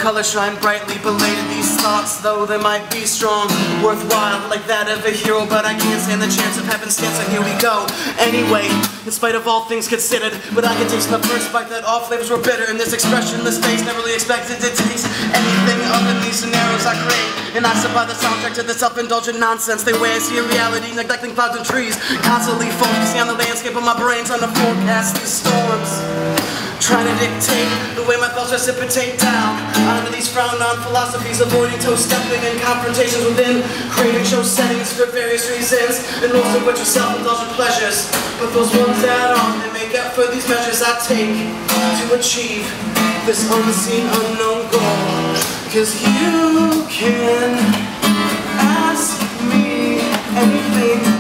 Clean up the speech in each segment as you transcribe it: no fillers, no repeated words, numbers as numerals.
colors shine brightly, belated these thoughts, though they might be strong, worthwhile, like that of a hero, but I can't stand the chance of happenstance, so here we go. Anyway, in spite of all things considered, but I could taste in the first bite that all flavors were bitter, and this expressionless face never really expected to taste anything other than these scenarios I create, and I supply the soundtrack to the self-indulgent nonsense they wear. I see a reality, neglecting clouds and trees, constantly focusing on the landscape of my brain, trying to forecast these storms, trying to dictate the way my thoughts precipitate down onto these frowned-on philosophies, avoiding toe-stepping and confrontations within, creating show settings for various reasons, and most of which are self-indulgent pleasures. But those ones add on and make up for these measures I take to achieve this unseen, unknown goal. 'Cause you can ask me anything.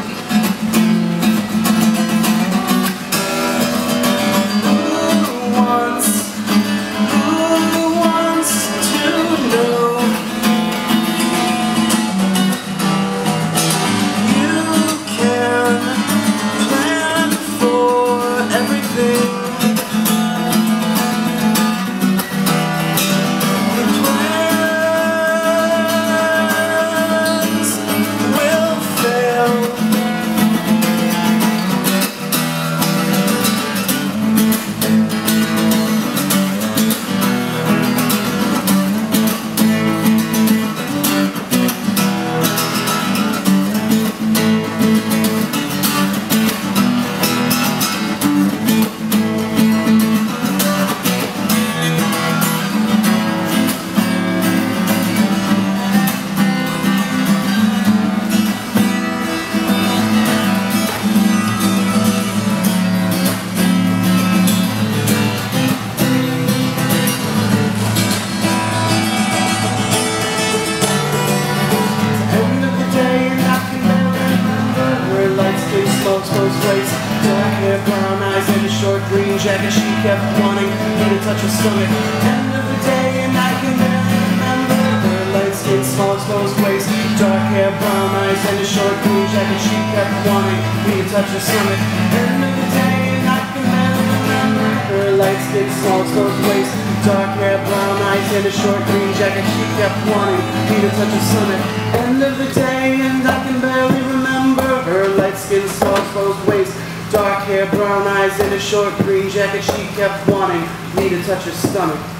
Both ways, dark hair, brown eyes, and a short green jacket. She kept wanting me to touch her stomach. End of the day, and I can barely remember her light skin, small exposed waist, dark hair, brown eyes, and a short green jacket. She kept wanting me to touch her stomach. End of the day, and I can barely remember her light skin, small exposed waist, dark hair, brown eyes, and a short green jacket. She kept wanting me to touch her stomach. End of the day, and I can barely remember her light skin, small exposed waist, dark hair, brown eyes, and a short green jacket. She kept wanting me to touch her stomach.